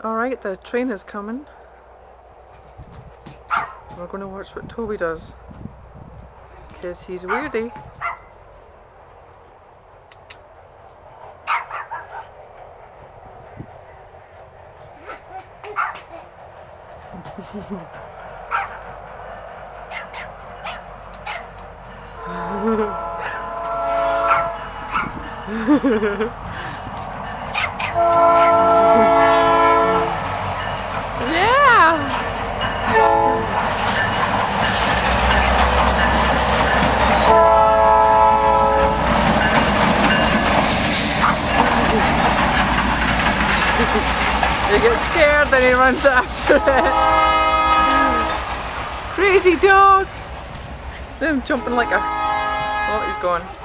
Alright, the train is coming. We're going to watch what Toby does, because he's weirdy. He gets scared, then he runs after it. Crazy dog! Them jumping like a... Oh, he's gone.